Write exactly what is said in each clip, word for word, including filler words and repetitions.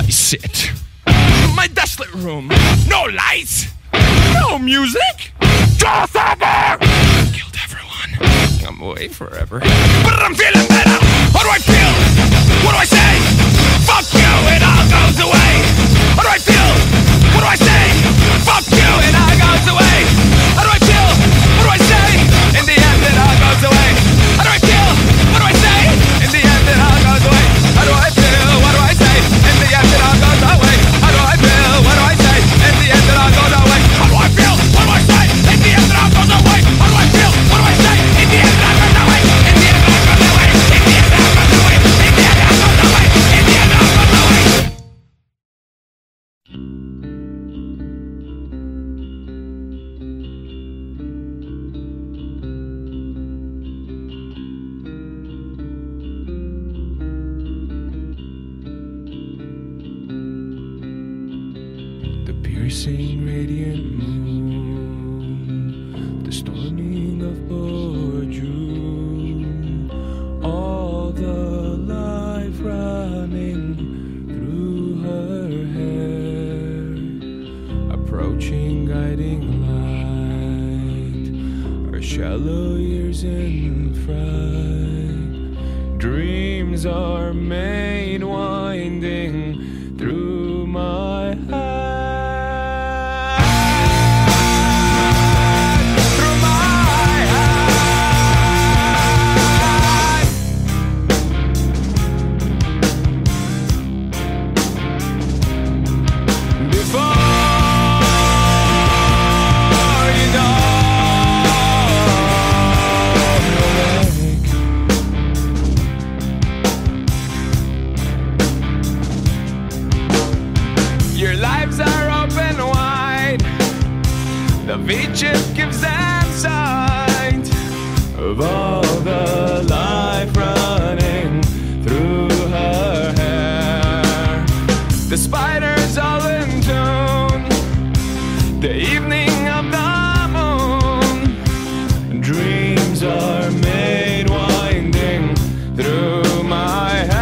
sit. My desolate room. No lights. No music. Just over. Killed everyone. I'm away forever. But I'm feeling better. How do I feel? What do I say? Fuck you, it all goes away. How do I feel? What do I say? Fuck you, it all goes away. How do I feel? What do I say? In the end, it all goes away. How do I feel? What do I say? In the end, it all goes away. How do I feel? What do I say? In the end, it all goes away. How do I feel? What do I say? In the end, it all goes away. How do I feel? What do I say? In the end, it all goes away. How do I feel? What do I say? In the end, it all goes away. In the end, it all goes away. In the end, it all goes away. In the end, it all goes away. In the end, it all goes away. The piercing radiant moon, the storming of poor June, all the life running through her hair, approaching guiding light, her shallow years in fright, dreams are made winding through my heart. Your lives are open wide. The V-chip gives them sight of all the life running through her hair. The spiders all in tune, the evening of the moon. Dreams are made winding through my head.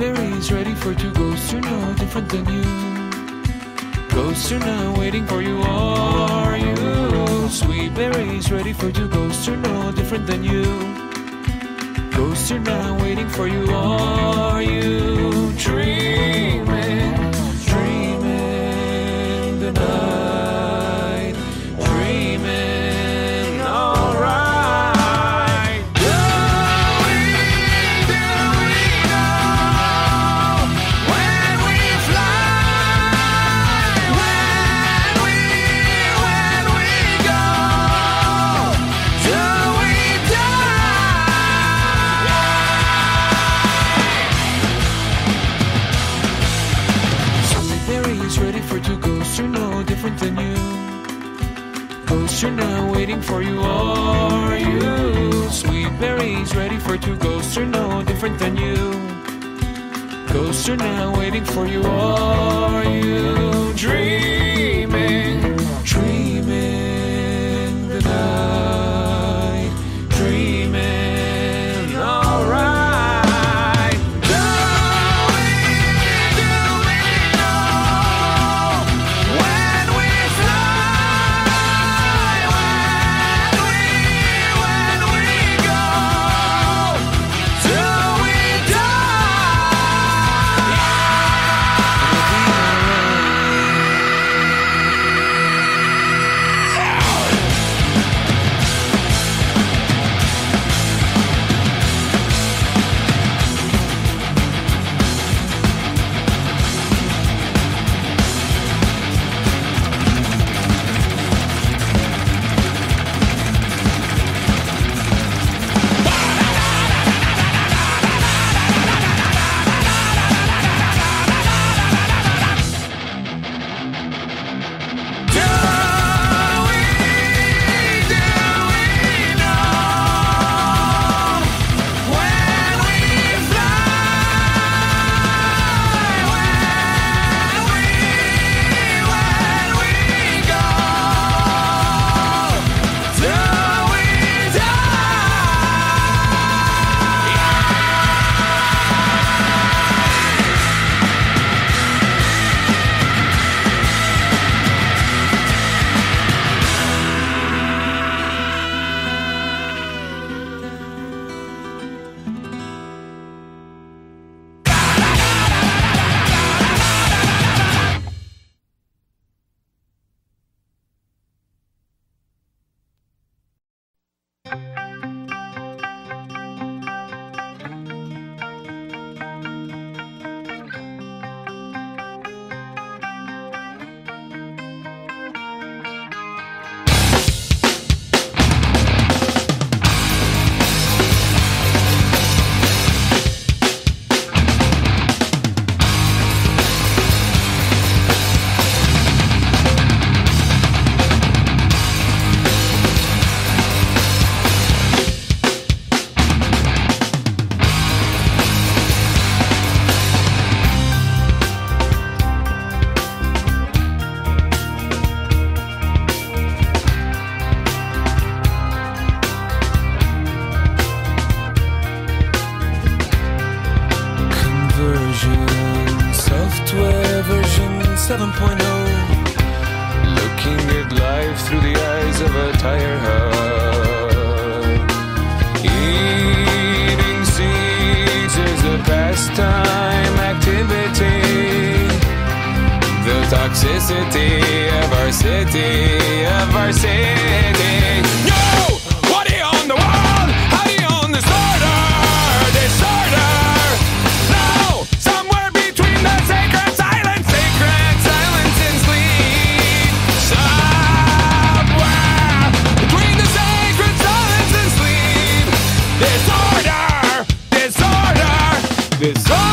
berries ready for two. Ghosts are no different than you. Ghosts are not waiting for you, are you? Sweet berries ready for two. Ghosts are no different than you. Ghosts are not waiting for you, are you? Dreaming, dreaming the night, dreaming alright. Do we, do we know when we fly, when we, when we go? Do we ready for two. Ghosts are no different than you. Ghosts are not waiting for you, are you? Sweet berries ready for two. Ghosts are no different than you. Ghosts are not waiting for you, are you? Dreaming, dreaming the night, dreaming alright. seven point oh, looking at life through the eyes of a tire hub. Eating seeds is a pastime activity. The toxicity of our city, of our city. Yo! What do you own the world? How do you own disorder? Disorder! No! Somewhere between the sacred silence, sacred silence and sleep. Somewhere between the sacred silence and sleep. Disorder! Disorder! Disorder!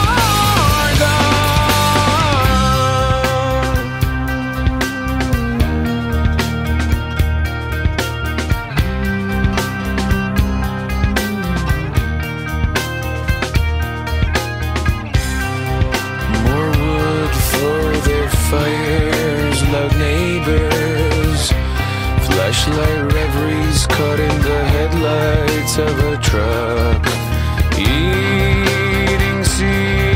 Fires, loud neighbors, flashlight reveries caught in the headlights of a truck. Eating seeds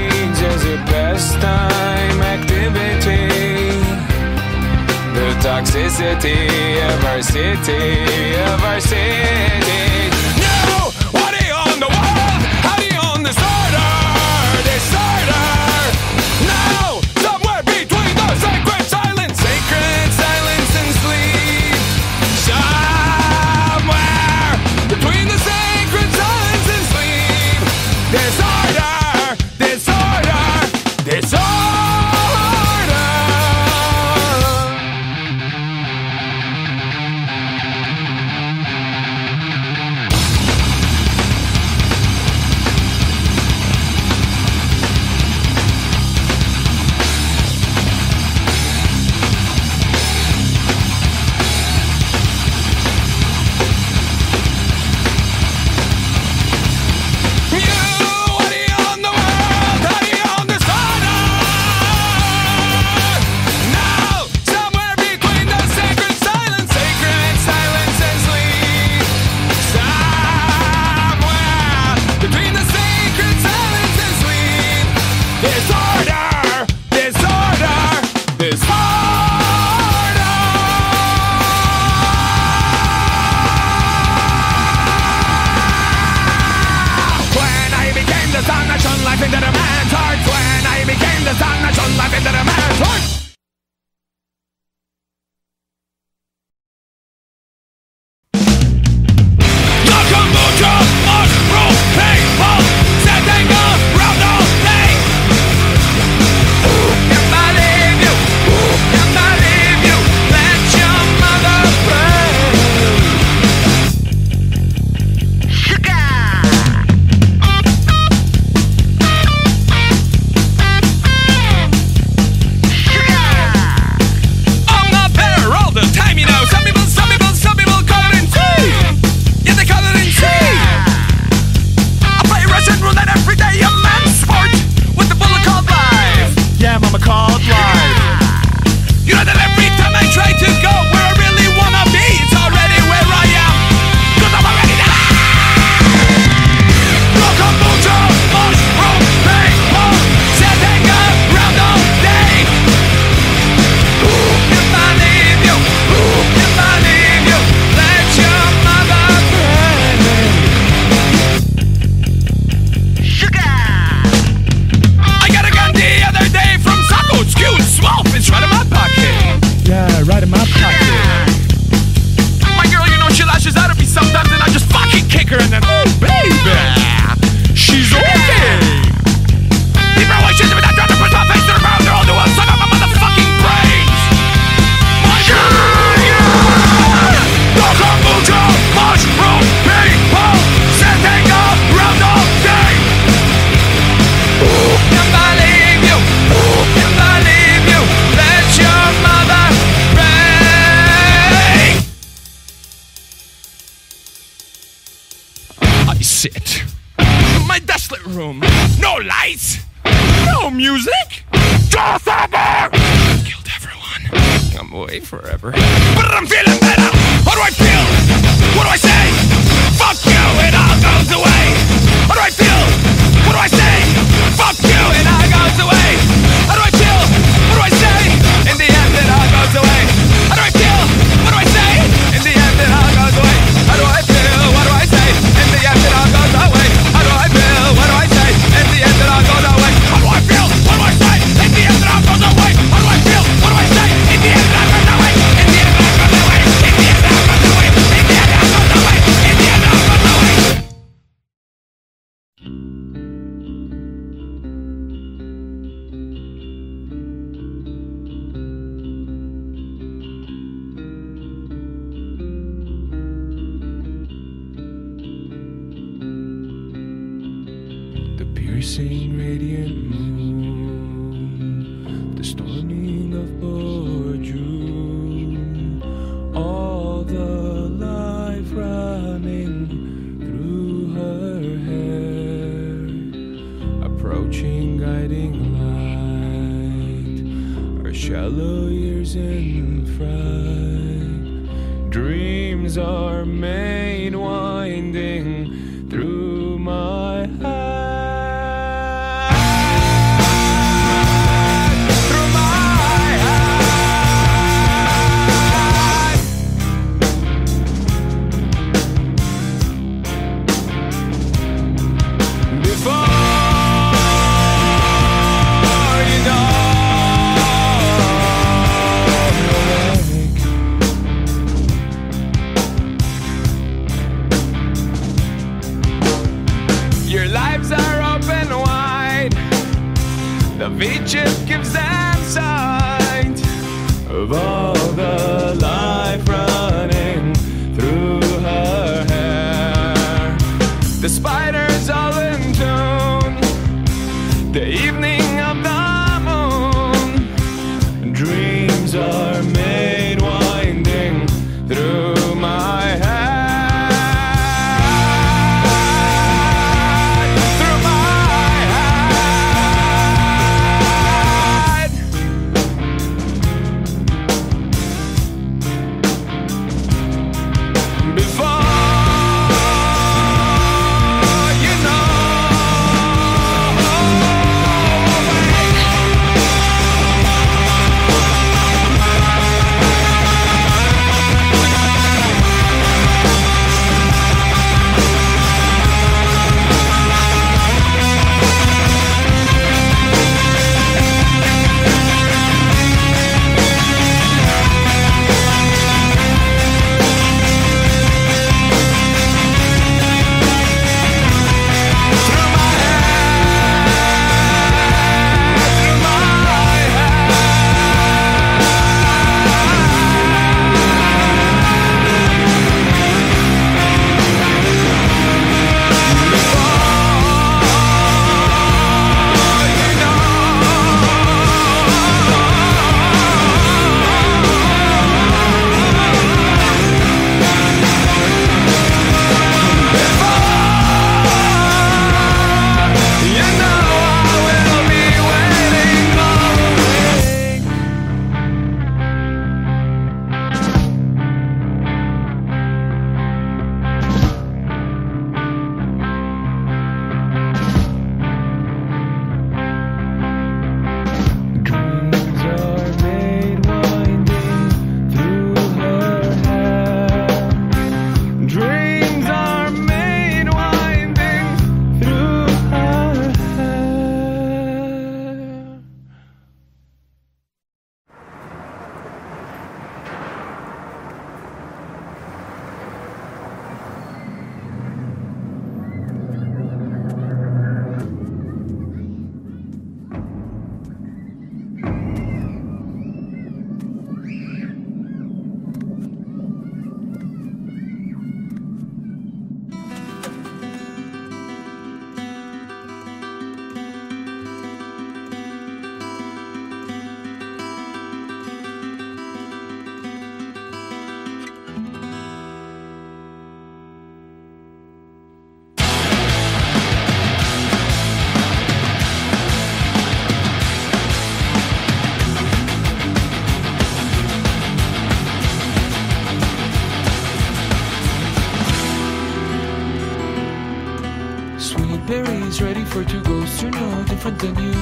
toxicity of our city, of our city. No! What do you own the world? How do you own disorder? Disorder! No! Somewhere between the sacred silence, sacred silence and sleep. Somewhere between the sacred silence and sleep. Disorder! Disorder! Disorder! Sit. My desolate room. No lights. No music. Just over. Killed everyone. I'm away forever. But I'm feeling better. How do I feel? What do I say? Fuck you, it all goes away. How do I feel? What do I say? Fuck you, it all goes away. How do I feel? What do I say? In the end, it all goes away. How do I feel? What do I say? In the end, it all goes away. How do I feel? What do I say? In the end, it all goes away. How do I feel? What do I say? In the end, it all goes away. How do I feel? What do I say? In the end, it all goes away. How do I feel? What do I say? In the end, it all goes away. In the end, it all goes away. In the end, it all goes away. In the end, it all goes away. In the end, it all goes away. Piercing radiant moon, the storming of June, all the life running through her hair, approaching guiding light, her shallow years in fright, dreams are made winding through my heart. Through my heart. gravity just gives them sight of all the life running through her hair. The spiders all in tune, the evening of the moon. Dreams are made winding through my head. Berries ready for two ghosts are no different than you.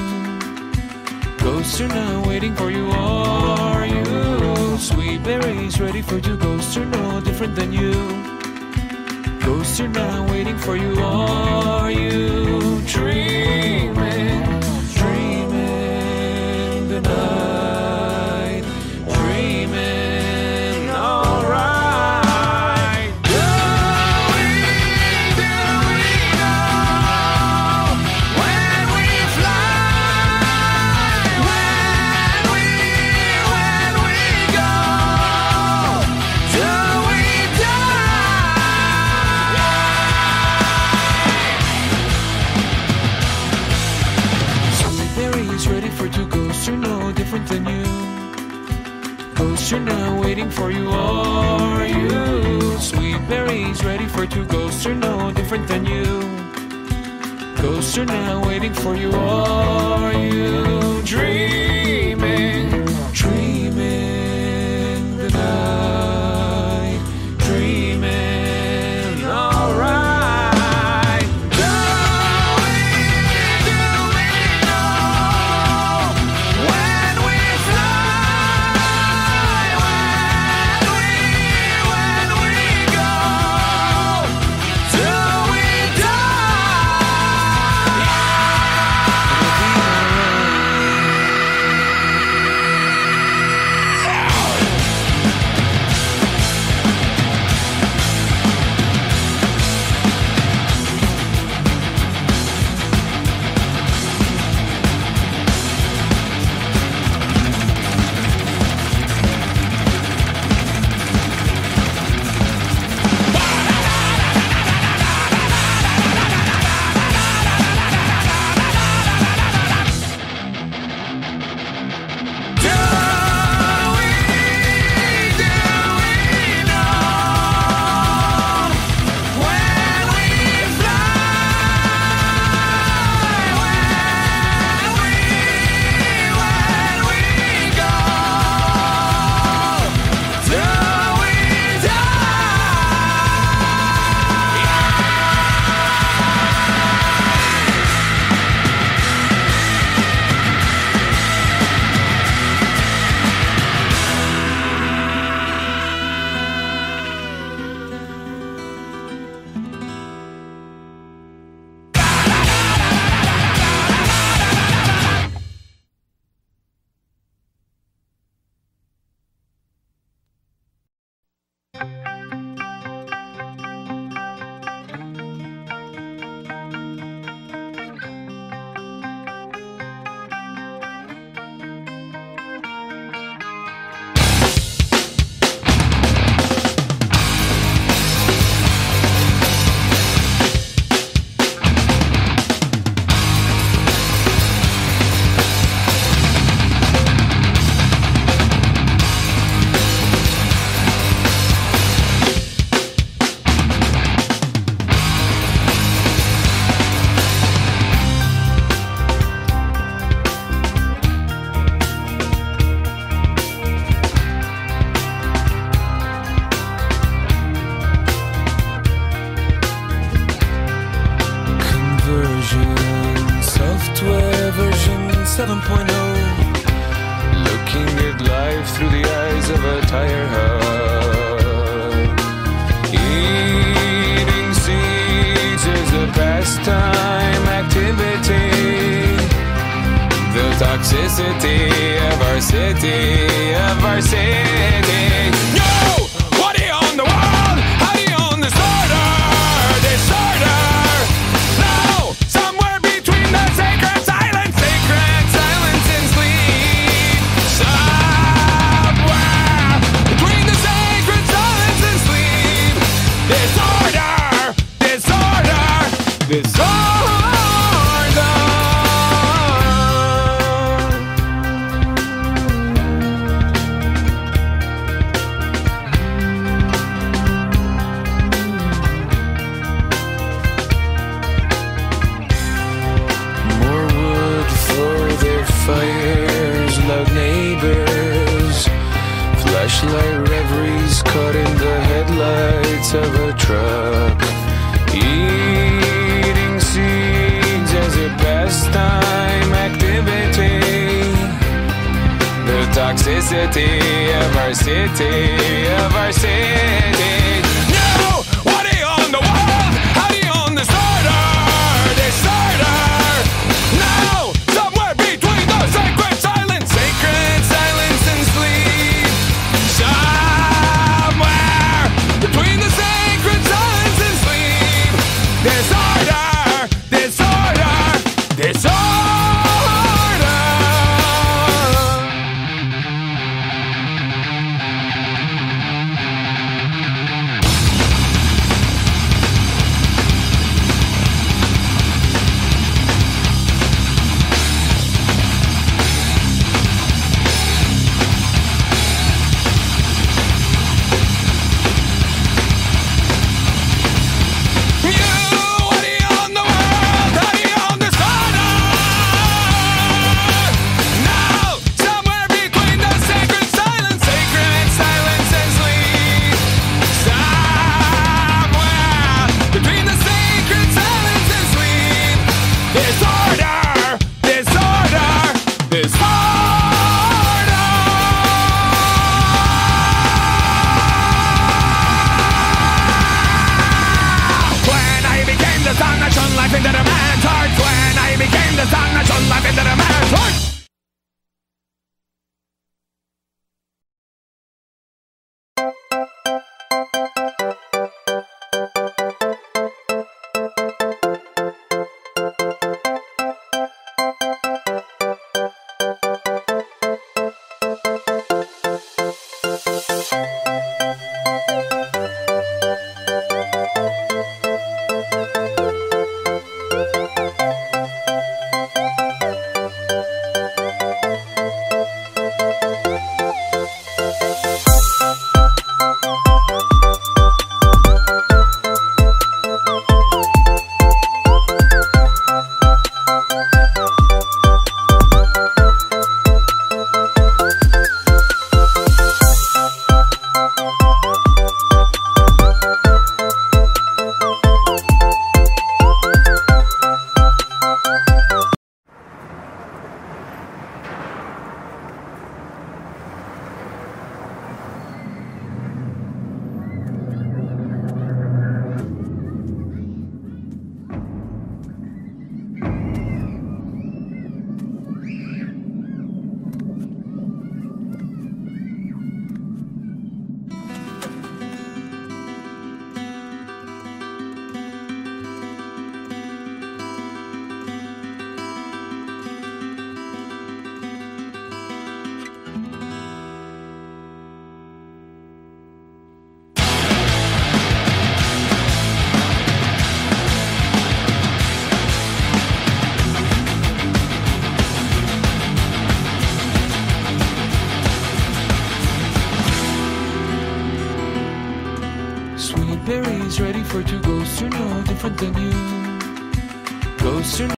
Ghosts are now waiting for you, are you? Sweet berries ready for two ghosts are no different than you. Ghosts are now waiting for you, are you? Dreaming, dreaming the night, dreaming alright. Than you. Ghosts are now waiting for you, are you? Sweet berries ready for two ghosts are no different than you. Ghosts are now waiting for you, are you? Dreaming, dreaming the night, dreaming alright. version, software version seven point oh. Looking at life through the eyes of a tire hub. Eating seeds is a pastime activity. The toxicity of our city, of our city. Yo! What do you own the world? How do you own disorder? Disorder! No! Somewhere between the sacred silence, sacred silence and sleep. Somewhere between the sacred silence and sleep. Disorder! Disorder! Disorder! Fires, loud neighbors, flashlight reveries caught in the headlights of a truck. Eating seeds as a pastime activity. The toxicity of our city, of our city. No! What do you own the world? How do you own disorder? Disorder! No! Somewhere between the sacred silence, sacred silence and sleep. Somewhere between the sacred silence and sleep. Disorder! Disorder! Disorder! Into the man's heart when I became the sun that shone life into the man's heart. Berries ready for two ghosts, you're no different than you. Ghosts are